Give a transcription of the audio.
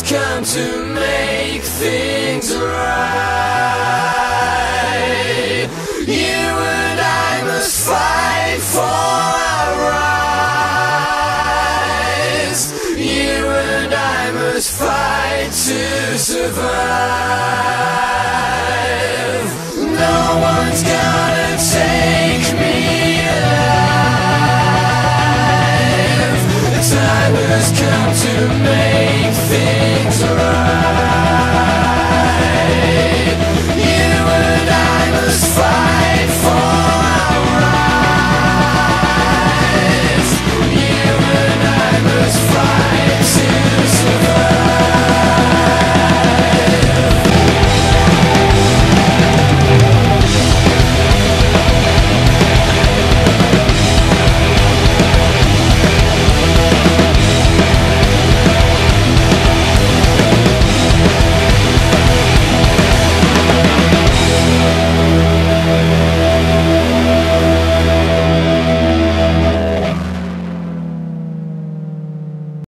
come to make things right. You and I must fight for our rights. You and I must fight to survive. No one's gonna